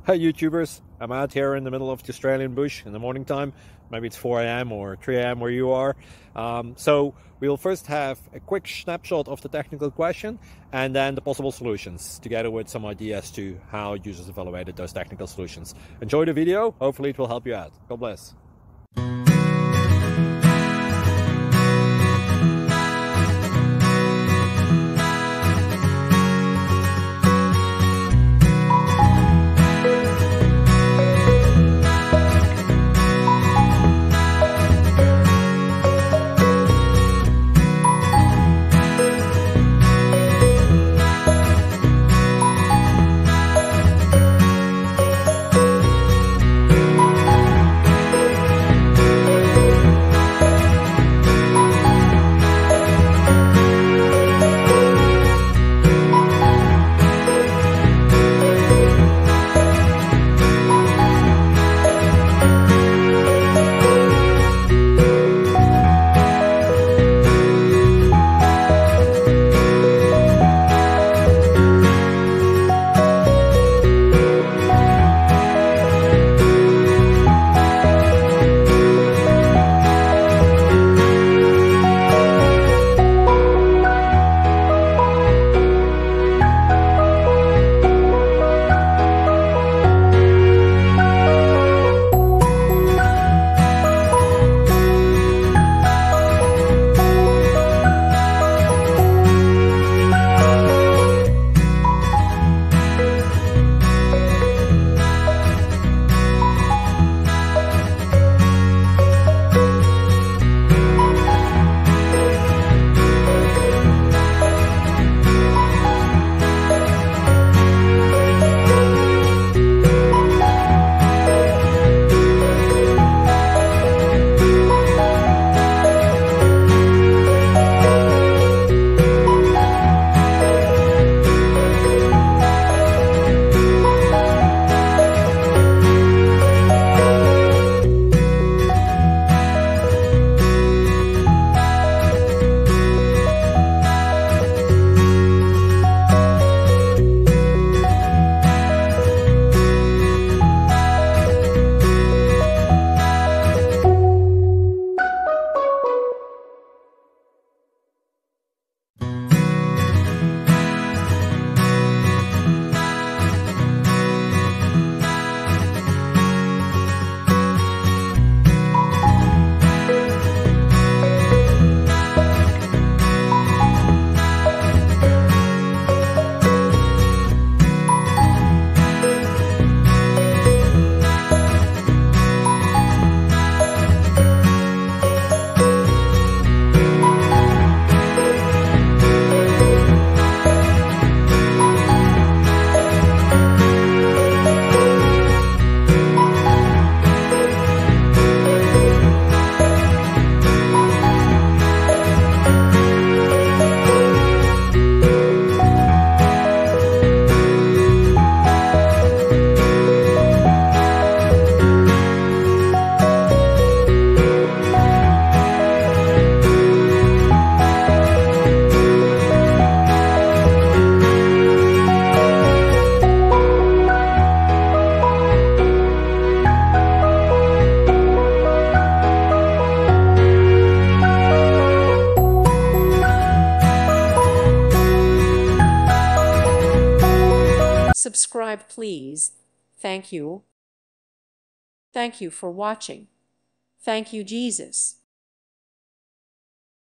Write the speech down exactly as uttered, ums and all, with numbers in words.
Hi YouTubers, I'm out here in the middle of the Australian bush in the morning time. Maybe it's four A M or three A M where you are. Um, so we'll first have a quick snapshot of the technical question and then the possible solutions, together with some ideas to how users evaluated those technical solutions. Enjoy the video, hopefully it will help you out. God bless. Subscribe, please. Thank you. Thank you for watching. Thank you, Jesus.